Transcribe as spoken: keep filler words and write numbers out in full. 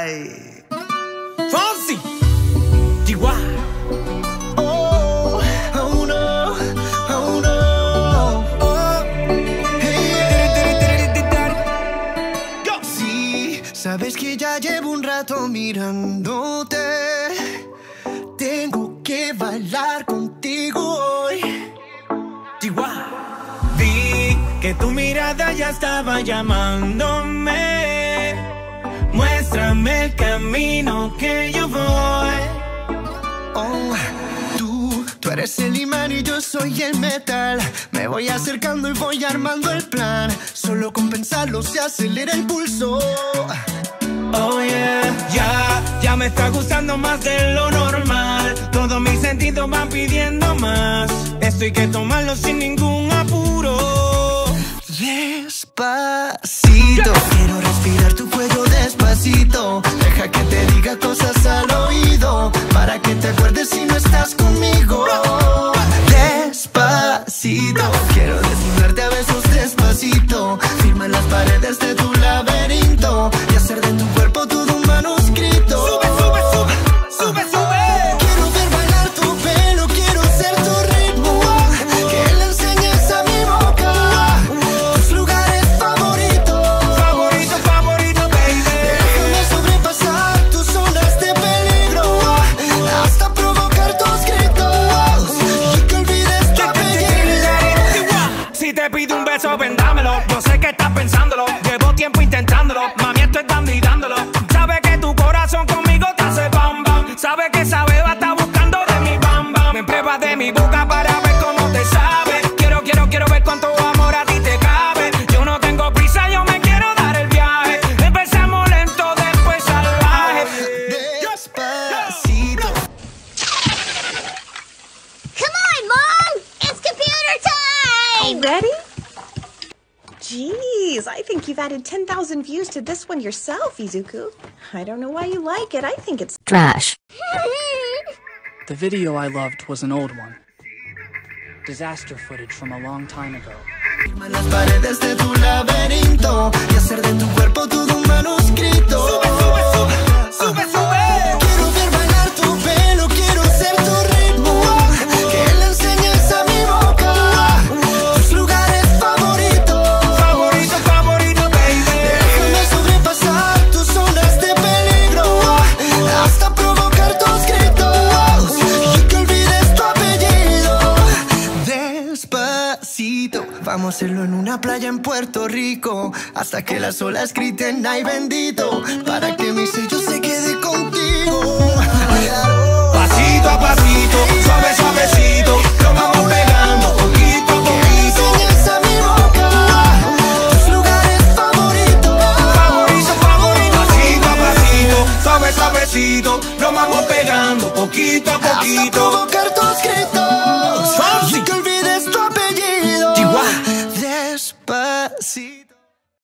Ay. Fonsi, Chihuahua. Oh, oh no, oh no. Oh, hey, yeah. Sí, sabes que ya llevo un rato mirándote. Tengo que bailar contigo hoy. Chihuahua. Vi que tu mirada ya estaba llamándome. Muéstrame el camino que yo voy. Oh, tú, tú eres el imán y yo soy el metal. Me voy acercando y voy armando el plan. Solo con pensarlo se acelera el pulso. Oh yeah, ya, ya me está gustando más de lo normal. Todos mis sentidos van pidiendo más. Esto hay que tomarlo sin ningún apuro. Despacito, quiero respirar tu cuello despacito. Deja que te diga cosas al oído, para que te acuerdes si no estás conmigo. Despacito, quiero desnudarte a besos despacito. Firma las paredes de tu laberinto y hacer de tu cuerpo todo un manuscrito. Sube, sube, sube, sube, sube. Quiero ver bailar tu pelo, quiero ser tu ritmo. Que le enseñes a mi boca tus lugares favoritos. Favorito, favorito, baby. Déjame sobrepasar tus zonas de peligro, hasta provocar tus gritos y que olvides tu apellido. Si te pido un beso, vendámelo. Yo sé que estás pensándolo. Llevo tiempo intentándolo. Mami, esto es dando y dándolo. Sabe que tu corazón conmigo te hace bam bam. Sabe que esa beba está buscando de mi bam bam. Me pruebas de mi boca para ver cómo te sabe. Quiero, quiero, quiero ver cuánto amor a ti te cabe. Yo no tengo prisa, yo me quiero dar el viaje. Empezamos lento, después salvaje. Despacito. Come on, Mom! It's computer time! Ready? Jeez, I think you've added ten thousand views to this one yourself, Izuku. I don't know why you like it. I think it's Trash. The video I loved was an old one. Disaster footage from a long time ago. Firma las paredes de tu laberinto y hacer de tu cuerpo todo un manuscrito. Sube, sube, sube, sube, sube. Quiero ver bailar tu pelo, quiero ser tu ritmo. Que le enseñes a mi boca tus lugares favoritos. Favorito, favorito, baby. Déjame sobrepasar tus zonas de peligro, hasta provocar tus gritos y que olvides tu apellido. Despacito, vamos a hacerlo en una playa en Puerto Rico, hasta que las olas griten ay bendito, para que mi sello se quede contigo. Pasito a pasito, suave, suavecito, lo vamos pegando poquito a Que le poquito. enseñes a mi boca tus lugares favoritos. Favorito, favorito, pasito a pasito, suave, suavecito, lo vamos pegando poquito a Hasta poquito. provocar